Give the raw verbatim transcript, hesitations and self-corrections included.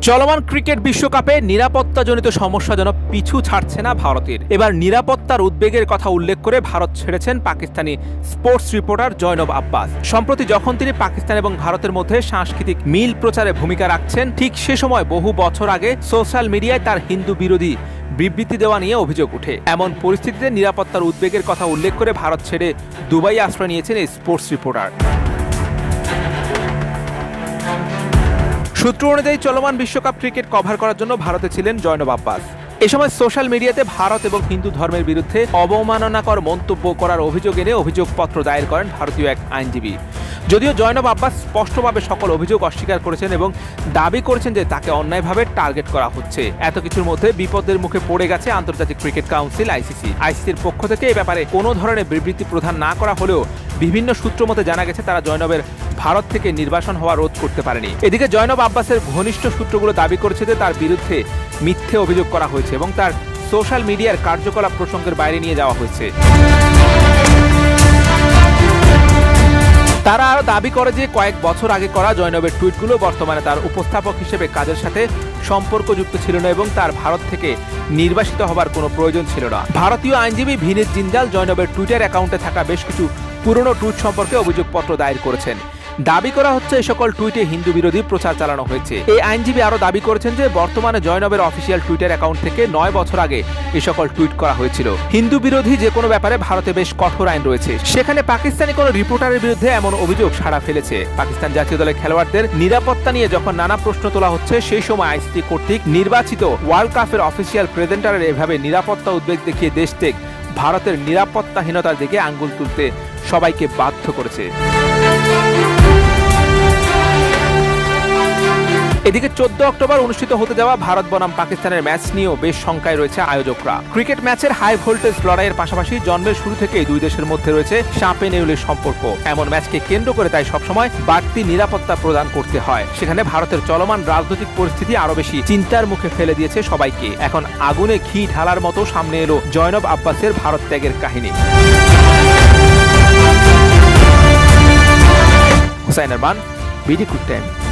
চলমান ক্রিকেট বিশ্বকাপে নিরাপত্তাজনিত সমস্যা যেন পিছু ছাড়ছে না ভারতের। এবার নিরাপত্তার উদ্বেগের কথা উল্লেখ করে ভারত ছেড়েছেন পাকিস্তানি স্পোর্টস রিপোর্টার জয়নব আব্বাস। সম্প্রতি যখন তিনি পাকিস্তান এবং ভারতের মধ্যে সাংস্কৃতিক মিল প্রচারে ভূমিকা রাখছেন, ঠিক সে সময় বহু বছর আগে সোশ্যাল মিডিয়ায় তার হিন্দু বিরোধী বিবৃতি দেওয়া নিয়ে অভিযোগ ওঠে। এমন পরিস্থিতিতে নিরাপত্তার উদ্বেগের কথা উল্লেখ করে ভারত ছেড়ে দুবাই আশ্রয় নিয়েছেন এই স্পোর্টস রিপোর্টার। সূত্র অনুযায়ী চলমান বিশ্বকাপ ক্রিকেট কভার করার জন্য ভারতে ছিলেন জয়নব আব্বাস। এ সময় সোশ্যাল মিডিয়াতে ভারত এবং হিন্দু ধর্মের বিরুদ্ধে অবমাননাকর মন্তব্য করার অভিযোগ এনে অভিযোগপত্র দায়ের করেন ভারতীয় এক আইনজীবী। যদিও জয়নব আব্বাস স্পষ্টভাবে সকল অভিযোগ অস্বীকার করেছেন এবং দাবি করেছেন যে তাকে অন্যায়ভাবে টার্গেট করা হচ্ছে। এত কিছুর মধ্যে বিপদের মুখে পড়ে গেছে আন্তর্জাতিক ক্রিকেট কাউন্সিল আইসিসি। আইসিসির পক্ষ থেকে এই ব্যাপারে কোনো ধরনের বিবৃতি প্রদান না করা হলেও বিভিন্ন সূত্র মতে জানা গেছে তারা জয়নবের ভারত থেকে নির্বাসন হওয়া রোধ করতে পারেনি। এদিকে জয়নব আব্বাসের ঘনিষ্ঠ সূত্রগুলো দাবি করেছে যে তার বিরুদ্ধে মিথ্যে অভিযোগ করা হয়েছে এবং তার সোশ্যাল মিডিয়ার কার্যকলাপ প্রসঙ্গের বাইরে নিয়ে যাওয়া হয়েছে। তারা আরও দাবি করে যে কয়েক বছর আগে করা জয়নবের টুইটগুলো বর্তমানে তার উপস্থাপক হিসেবে কাজের সাথে সম্পর্কযুক্ত ছিল না এবং তার ভারত থেকে নির্বাসিত হবার কোনো প্রয়োজন ছিল না। ভারতীয় আইনজীবী ভিনীত জিন্দাল জয়নবের টুইটার অ্যাকাউন্টে থাকা বেশ কিছু পুরনো টুইট সম্পর্কে অভিযোগপত্র দায়ের করেছেন। দাবি করা হচ্ছে এই সকল টুইটে হিন্দু বিরোধী প্রচার চালানো হয়েছে। এই আইনজীবী আরও দাবি করেছেন যে বর্তমানে জয়নবের অফিসিয়াল টুইটার অ্যাকাউন্ট থেকে নয় বছর আগে এই সকল টুইট করা হয়েছিল। হিন্দু বিরোধী যে কোনো ব্যাপারে ভারতে বেশ কঠোর আইন রয়েছে, সেখানে পাকিস্তানি কোনো রিপোর্টারের বিরুদ্ধে এমন অভিযোগ সাড়া ফেলেছে। পাকিস্তান জাতীয় দলের খেলোয়াড়দের নিরাপত্তা নিয়ে যখন নানা প্রশ্ন তোলা হচ্ছে, সেই সময় আইসিসি কর্তৃক নির্বাচিত ওয়ার্ল্ড কাপের অফিসিয়াল প্রেজেন্টারের এভাবে নিরাপত্তা উদ্বেগ দেখিয়ে দেশ থেকে ভারতের নিরাপত্তাহীনতার দিকে আঙ্গুল তুলতে সবাইকে বাধ্য করেছে। এদিকে চোদ্দ অক্টোবর অনুষ্ঠিত হতে যাওয়া ভারত বনাম পাকিস্তানের ম্যাচ নিয়েও বেশ শঙ্কায় রয়েছে আয়োজকরা। ক্রিকেট ম্যাচের হাই ভোল্টেজ লড়াইয়ের পাশাপাশি জন্মের শুরু থেকেই দুই দেশের মধ্যে রয়েছে সাপে নেউলের সম্পর্ক। এমন ম্যাচকে কেন্দ্র করে তাই সবসময় বাড়তি নিরাপত্তা প্রদান করতে হয়। সেখানে ভারতের চলমান রাজনৈতিক পরিস্থিতি আরো বেশি চিন্তার মুখে ফেলে দিয়েছে সবাইকে। এখন আগুনে ঘি ঢালার মতো সামনে এলো জয়নব আব্বাসের ভারত ত্যাগের কাহিনী। Hussain Arman, B D quick time.